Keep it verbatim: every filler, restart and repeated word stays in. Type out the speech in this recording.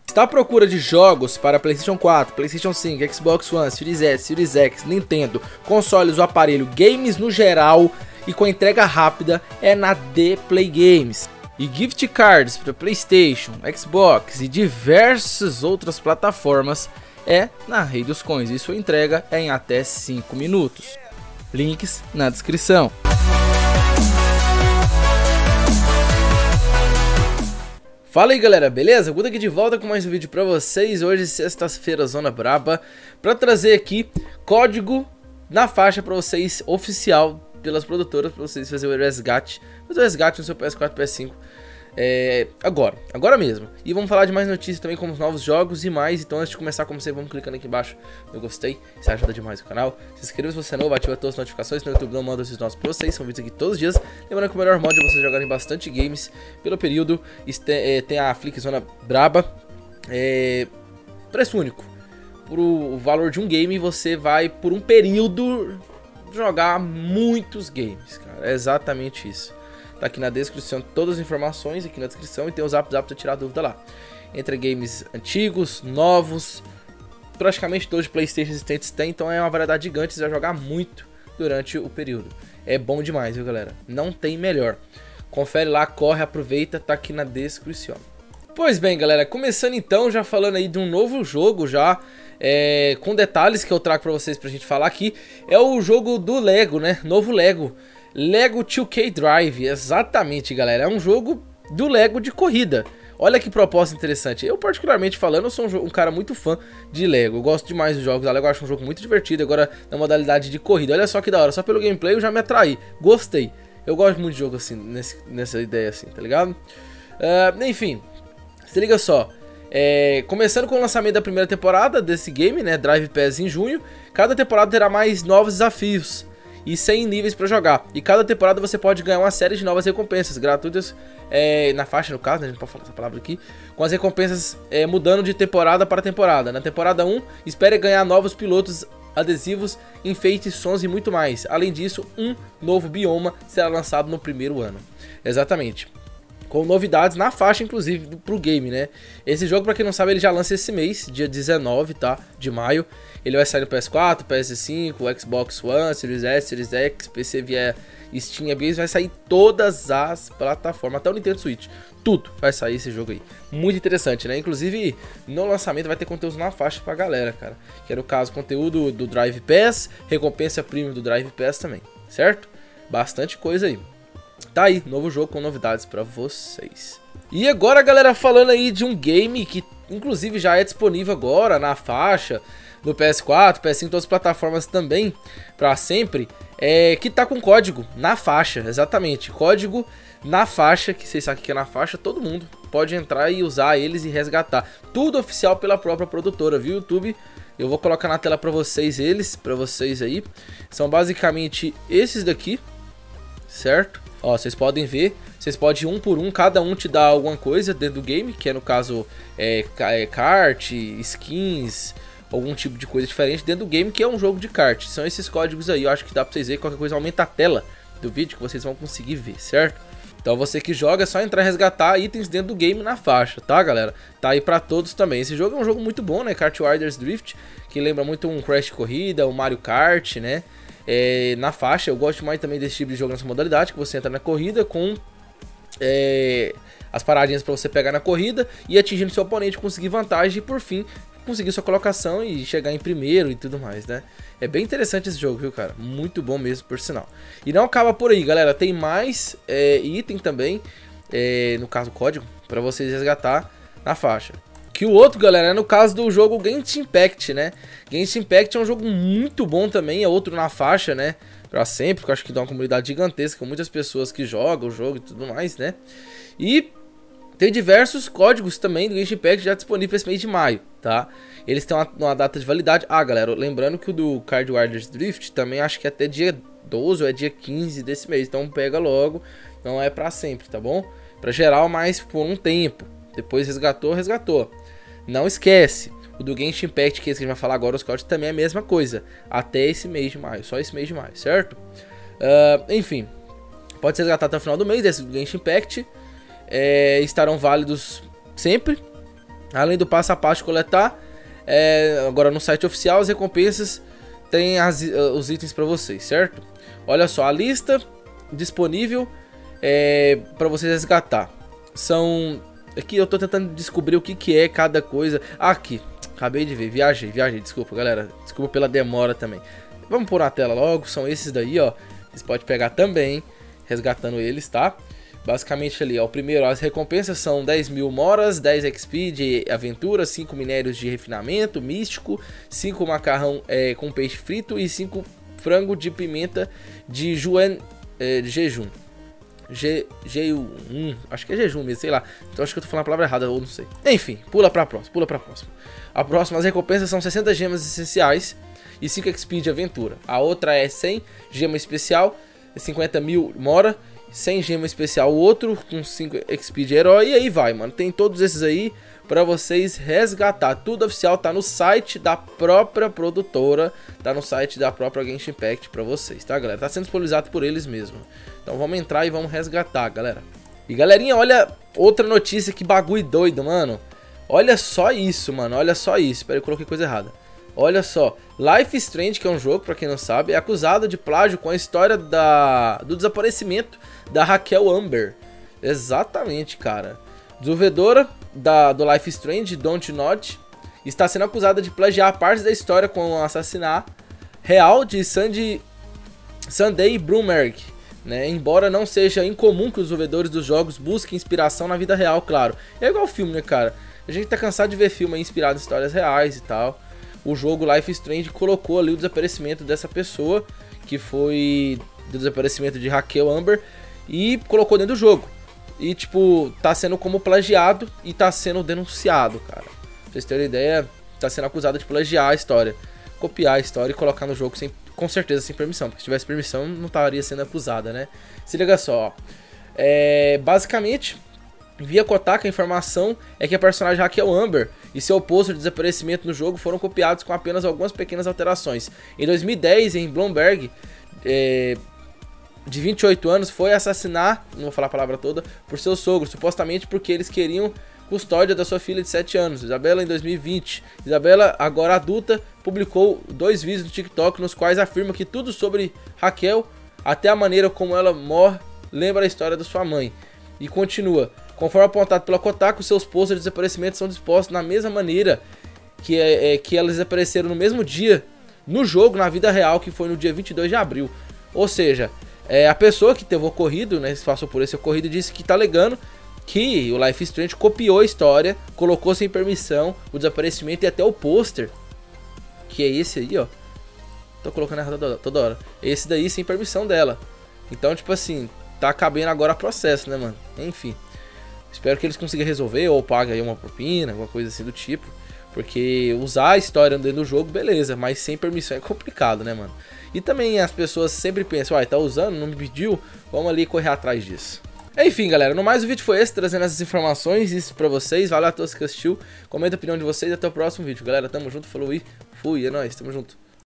Está à procura de jogos para PlayStation quatro, PlayStation cinco, Xbox One, Series S, Series X, Nintendo, consoles ou aparelho, games no geral e com entrega rápida? É na The Play Games. E gift cards para PlayStation, Xbox e diversas outras plataformas é na Rei dos Coins. E sua entrega é em até cinco minutos. Links na descrição. Fala aí galera, beleza? Guto aqui de volta com mais um vídeo pra vocês. Hoje, sexta-feira, Zona Braba, pra trazer aqui código na faixa pra vocês, oficial pelas produtoras, pra vocês fazerem o resgate, fazer o resgate no seu P S quatro, P S cinco é, agora, agora mesmo. E vamos falar de mais notícias também, como os novos jogos e mais. Então antes de começar, como sempre, vamos clicando aqui embaixo no gostei, isso ajuda demais o canal. Se inscreva se você é novo, ativa todas as notificações no YouTube, não manda esses nossos pra vocês, são vídeos aqui todos os dias. Lembrando que o melhor modo é vocês jogarem bastante games pelo período. Tem a Flick Zona Braba, é, preço único. Por o valor de um game você vai por um período jogar muitos games, cara. É exatamente isso. Tá aqui na descrição todas as informações, aqui na descrição, e tem o zap zap pra tirar a dúvida lá. Entre games antigos, novos, praticamente todos os PlayStation existentes tem, então é uma variedade gigante, você vai jogar muito durante o período. É bom demais, viu galera? Não tem melhor. Confere lá, corre, aproveita, tá aqui na descrição. Pois bem galera, começando então, já falando aí de um novo jogo já, é, com detalhes que eu trago pra vocês pra gente falar aqui. É o jogo do Lego, né? Novo Lego. Lego dois K Drive, exatamente galera, é um jogo do Lego de corrida. Olha que proposta interessante. Eu particularmente falando, eu sou um, um cara muito fã de Lego. Eu gosto demais dos jogos da Lego, eu acho um jogo muito divertido. Agora na modalidade de corrida, olha só que da hora. Só pelo gameplay eu já me atraí, gostei. Eu gosto muito de jogo assim, nesse, nessa ideia assim, tá ligado? Uh, enfim, se liga só. É, começando com o lançamento da primeira temporada desse game, né, Drive Pass em junho. Cada temporada terá mais novos desafios e cem níveis para jogar. E cada temporada você pode ganhar uma série de novas recompensas gratuitas, é, na faixa no caso, né, a gente pode falar essa palavra aqui, com as recompensas é, mudando de temporada para temporada. Na temporada um, espere ganhar novos pilotos, adesivos, enfeites, sons e muito mais. Além disso, um novo bioma será lançado no primeiro ano. Exatamente. Com novidades na faixa, inclusive, pro game, né? Esse jogo, pra quem não sabe, ele já lança esse mês, dia dezenove, tá? De maio. Ele vai sair no P S quatro, P S cinco, Xbox One, Series S, Series X, P C vier Steam, vai sair todas as plataformas, até o Nintendo Switch. Tudo vai sair esse jogo aí. Muito interessante, né? Inclusive, no lançamento vai ter conteúdo na faixa pra galera, cara. Que é, no caso, conteúdo do Drive Pass, recompensa premium do Drive Pass também, certo? Bastante coisa aí. Tá aí, novo jogo com novidades pra vocês. E agora, galera, falando aí de um game que, inclusive, já é disponível agora na faixa, no P S quatro, P S cinco, todas as plataformas também, pra sempre, é, que tá com código na faixa, exatamente, código na faixa, que vocês sabem que é na faixa, todo mundo pode entrar e usar eles e resgatar. Tudo oficial pela própria produtora, viu, YouTube? Eu vou colocar na tela pra vocês eles, pra vocês aí. São basicamente esses daqui, certo? Ó, vocês podem ver, vocês podem ir um por um, cada um te dá alguma coisa dentro do game, que é no caso é, é, kart, skins, algum tipo de coisa diferente dentro do game, que é um jogo de kart. São esses códigos aí, eu acho que dá pra vocês verem, qualquer coisa aumenta a tela do vídeo que vocês vão conseguir ver, certo? Então você que joga é só entrar e resgatar itens dentro do game na faixa, tá galera? Tá aí pra todos também. Esse jogo é um jogo muito bom, né? Kart Riders Drift, que lembra muito um Crash Corrida, um Mario Kart, né? É, na faixa, eu gosto mais também desse tipo de jogo nessa modalidade, que você entra na corrida com é, as paradinhas para você pegar na corrida e atingindo seu oponente, conseguir vantagem e por fim conseguir sua colocação e chegar em primeiro e tudo mais, né? É bem interessante esse jogo, viu cara? Muito bom mesmo, por sinal. E não acaba por aí, galera, tem mais é, item também, é, no caso código, para vocês resgatar na faixa. Que o outro, galera, é no caso do jogo Genshin Impact, né? Genshin Impact é um jogo muito bom também, é outro na faixa, né? Pra sempre, porque eu acho que dá uma comunidade gigantesca, muitas pessoas que jogam o jogo e tudo mais, né? E tem diversos códigos também do Genshin Impact já disponíveis para esse mês de maio, tá? Eles têm uma, uma data de validade. Ah, galera, lembrando que o do Kart Riders Drift também acho que é até dia doze ou é dia quinze desse mês, então pega logo, não é pra sempre, tá bom? Pra geral, mas por um tempo. Depois resgatou, resgatou. Não esquece, o do Genshin Impact, que é esse que a gente vai falar agora, os códigos também é a mesma coisa. Até esse mês de maio, só esse mês de maio, certo? Uh, enfim, pode ser resgatado até o final do mês, esse do Genshin Impact. É, estarão válidos sempre, Além do passo a passo de coletar, é, agora no site oficial as recompensas tem as, os itens para vocês, certo? Olha só, a lista disponível é, para vocês resgatar. São... Aqui eu tô tentando descobrir o que, que é cada coisa. Aqui, acabei de ver, viajei, viajei, desculpa galera. Desculpa pela demora também. Vamos pôr na tela logo, são esses daí, ó. Vocês podem pegar também, resgatando eles, tá? Basicamente ali, ó, o primeiro, as recompensas são dez mil moras, dez X P de aventura, cinco minérios de refinamento, místico, cinco macarrão é, com peixe frito e cinco frango de pimenta de, juen, é, de jejum. G, G1, acho que é jejum mesmo, sei lá. Então acho que eu tô falando a palavra errada, ou não sei. Enfim, pula pra próxima, pula pra próxima. A próxima, as recompensas são sessenta gemas essenciais e cinco X P de aventura. A outra é cem gema especial, cinquenta mil mora, cem gema especial o outro, com cinco X P de herói, e aí vai, mano. Tem todos esses aí pra vocês resgatar. Tudo oficial, tá no site da própria produtora, tá no site da própria Genshin Impact pra vocês, tá, galera? Tá sendo disponibilizado por eles mesmo. Então vamos entrar e vamos resgatar, galera. E galerinha, olha outra notícia, que bagulho doido, mano. Olha só isso, mano, olha só isso. Espera, eu coloquei coisa errada. Olha só, Life is Strange, que é um jogo, pra quem não sabe, é acusado de plágio com a história da, do desaparecimento da Raquel Amber. Exatamente, cara. Desenvolvedora da, do Life is Strange, Don't Not, está sendo acusada de plagiar parte da história com o assassinato real de Sandy, Sunday Brumberg, né? Embora não seja incomum que os desenvolvedores dos jogos busquem inspiração na vida real, claro. É igual filme, né, cara? A gente tá cansado de ver filme inspirado em histórias reais e tal. O jogo Life is Strange colocou ali o desaparecimento dessa pessoa, que foi do desaparecimento de Raquel Amber, e colocou dentro do jogo. E, tipo, tá sendo como plagiado e tá sendo denunciado, cara. Pra vocês terem ideia, tá sendo acusado de plagiar a história. Copiar a história e colocar no jogo, sem, com certeza sem permissão. Porque se tivesse permissão, não estaria sendo acusada, né? Se liga só, ó. É, basicamente, via Kotaku, a informação é que a personagem Raquel Amber e seu pôster de desaparecimento no jogo foram copiados com apenas algumas pequenas alterações. Em dois mil e dez, em Bloomberg, é, de vinte e oito anos, foi assassinar, não vou falar a palavra toda, por seu sogro, supostamente porque eles queriam custódia da sua filha de sete anos. Isabela, em dois mil e vinte, Isabela, agora adulta, publicou dois vídeos no TikTok nos quais afirma que tudo sobre Raquel, até a maneira como ela morre, lembra a história da sua mãe. E continua: conforme apontado pela Kotaku, seus posters de desaparecimento são dispostos na mesma maneira que, é, é, que elas desapareceram no mesmo dia no jogo, na vida real, que foi no dia vinte e dois de abril. Ou seja, é, a pessoa que teve o ocorrido, né, passou por esse ocorrido, disse que tá alegando que o Life is Strange copiou a história, colocou sem permissão o desaparecimento e até o pôster, que é esse aí, ó. Tô colocando errado toda, toda hora. Esse daí sem permissão dela. Então, tipo assim, tá cabendo agora processo, né, mano? Enfim. Espero que eles consigam resolver ou paguem aí uma propina, alguma coisa assim do tipo. Porque usar a história dentro do jogo, beleza, mas sem permissão é complicado, né, mano? E também as pessoas sempre pensam, uai, tá usando, não me pediu, vamos ali correr atrás disso. Enfim, galera, no mais o vídeo foi esse, trazendo essas informações, isso pra vocês. Valeu a todos que assistiu, comenta a opinião de vocês e até o próximo vídeo. Galera, tamo junto, falou e fui, é nóis, tamo junto.